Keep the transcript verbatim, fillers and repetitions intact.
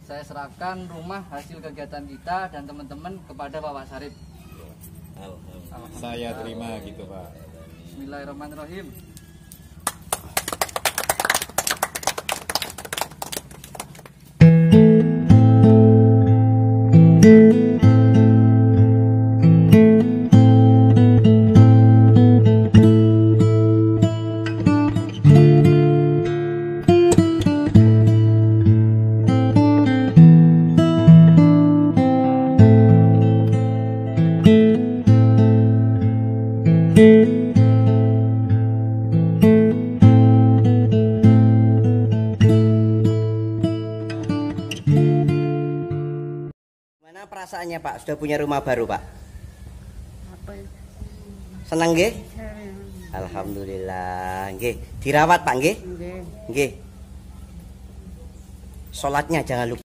saya serahkan rumah hasil kegiatan kita dan teman-teman kepada Bapak Sarip. Alhamdulillah. Saya terima gitu Pak. Bismillahirrahmanirrahim. Gimana perasaannya Pak? Sudah punya rumah baru Pak? Apa ya? Senang nggih? Saya Alhamdulillah. Nggih, dirawat Pak nggih? nggih. Nggih. Salatnya jangan lupa.